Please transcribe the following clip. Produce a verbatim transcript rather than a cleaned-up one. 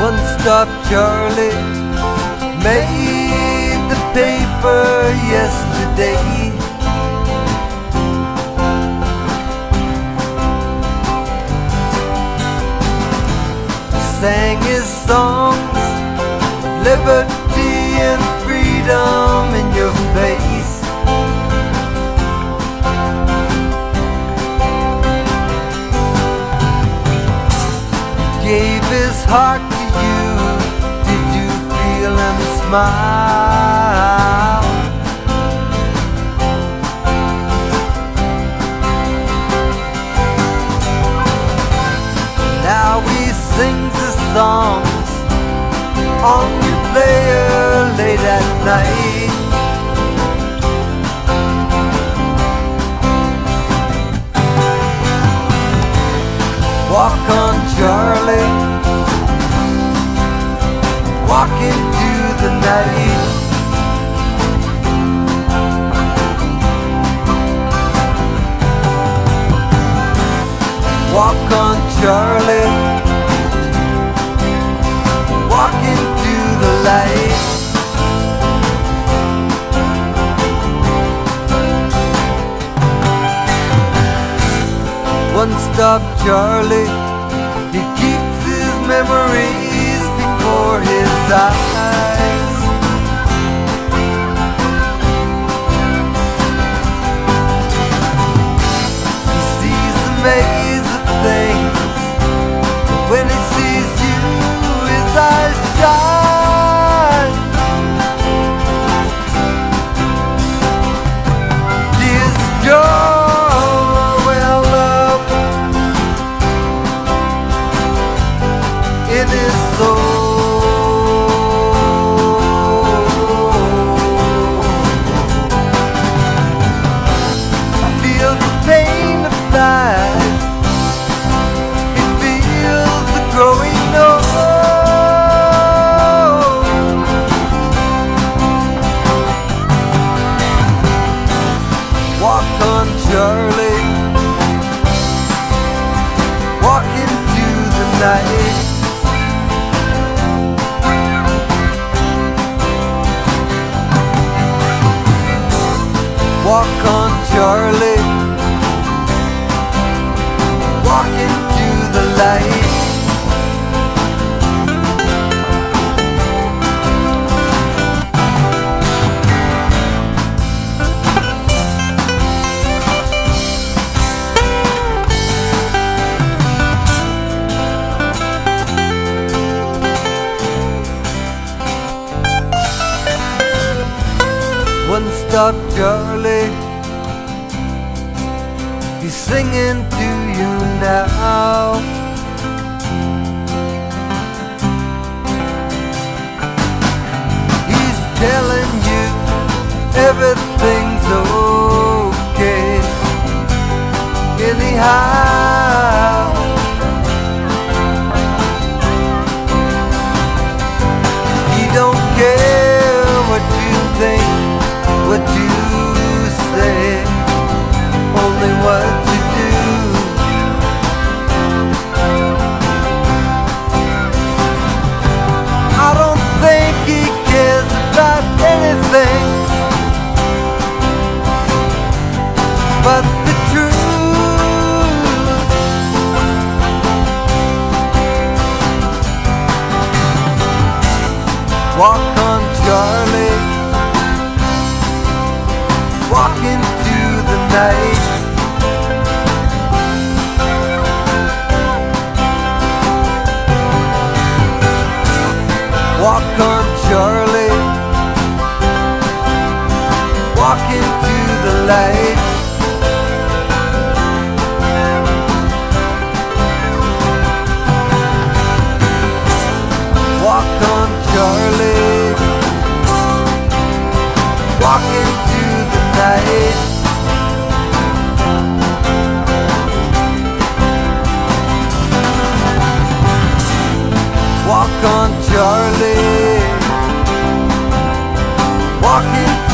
One-stop Charlie made the paper yesterday. Sang his songs, liberty and freedom in your face. Gave his heart to you, did you feel him smile? Now he sings his songs on your player late at night. Walk on, Charlie, walk into the night. Walk on, Charlie, walk into the light. One-stop Charlie, he keeps his memories before his eyes. He sees a maze of things, but when he sees you, his eyes shine. Tears of joy well up in his soul. Feels the pain of life, he feels the growing old. Walk on, Charlie, walk into the night. Walk on, Charlie, walk into the light. One-stop Charlie, he's singing to you now. He's telling you everything's okay anyhow. He don't care what you think, what you say, only what you do. I don't think he cares about anything but the truth. Walk on, Charlie, walk into the night. Walk on, Charlie, walk into the light. Walk on, Charlie, walk into the night. Walk on, Charlie, walk into